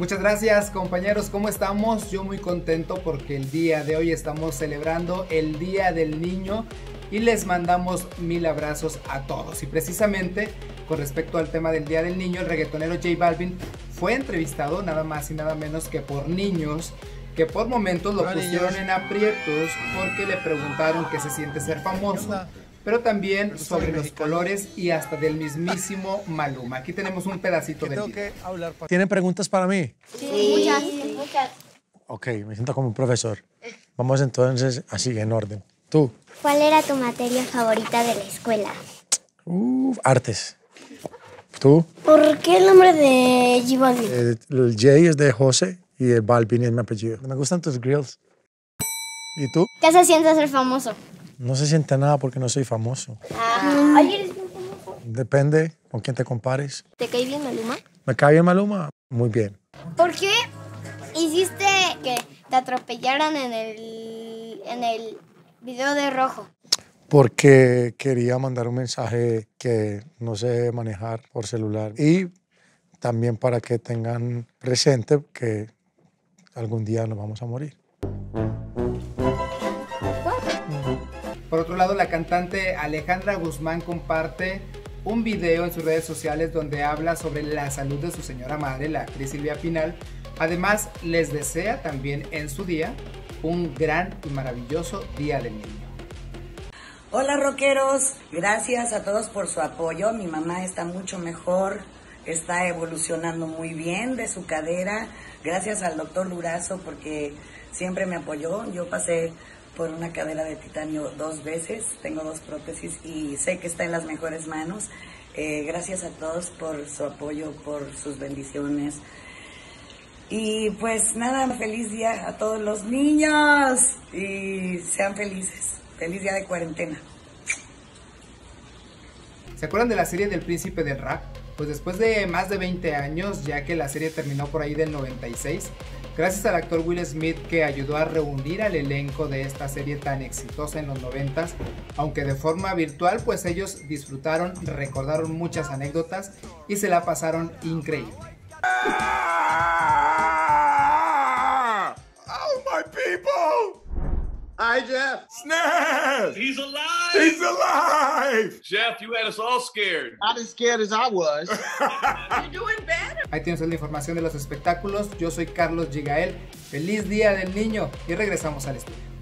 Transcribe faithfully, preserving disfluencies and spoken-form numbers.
Muchas gracias, compañeros, ¿cómo estamos? Yo muy contento porque el día de hoy estamos celebrando el Día del Niño y les mandamos mil abrazos a todos. Y precisamente con respecto al tema del Día del Niño, el reggaetonero J Balvin fue entrevistado nada más y nada menos que por niños que por momentos lo pusieron en aprietos porque le preguntaron qué se siente ser famoso, pero también sobre los colores y hasta del mismísimo Maluma. Aquí tenemos un pedacito del video. ¿Tienen preguntas para mí? Sí, muchas, muchas. Ok, me siento como un profesor. Vamos entonces así, en orden. ¿Tú? ¿Cuál era tu materia favorita de la escuela? Uh, artes. ¿Tú? ¿Por qué el nombre de J Balvin? Eh, el J es de José y el Balvin es mi apellido. Me gustan tus grills. ¿Y tú? ¿Qué se siente ser famoso? No se siente nada porque no soy famoso. Ah. ¿Ayer eres bien famoso? Depende con quién te compares. ¿Te cae bien Maluma? ¿Me cae bien Maluma? Muy bien. ¿Por qué hiciste que te atropellaran en el, en el video de Rojo? Porque quería mandar un mensaje que no sé manejar por celular y también para que tengan presente que algún día nos vamos a morir. Por otro lado, la cantante Alejandra Guzmán comparte un video en sus redes sociales donde habla sobre la salud de su señora madre, la actriz Silvia Pinal. Además, les desea también en su día un gran y maravilloso Día del Niño. Hola rockeros, gracias a todos por su apoyo. Mi mamá está mucho mejor, está evolucionando muy bien de su cadera. Gracias al doctor Durazo porque siempre me apoyó. Yo pasé por una cadera de titanio dos veces, tengo dos prótesis y sé que está en las mejores manos. Eh, gracias a todos por su apoyo, por sus bendiciones. Y pues nada, feliz día a todos los niños y sean felices. Feliz día de cuarentena. ¿Se acuerdan de la serie del Príncipe del Rap? Pues después de más de veinte años, ya que la serie terminó por ahí del noventa y seis, gracias al actor Will Smith que ayudó a reunir al elenco de esta serie tan exitosa en los noventas, aunque de forma virtual, pues ellos disfrutaron, recordaron muchas anécdotas y se la pasaron increíble. Oh, my people! Hi, Jeff. Snap! He's alive! He's alive! Jeff, you had us all scared. Not as scared as I was. You're doing better. Ahí tienes la información de los espectáculos. Yo soy Carlos Gigael. Feliz Día del Niño y regresamos al estudio.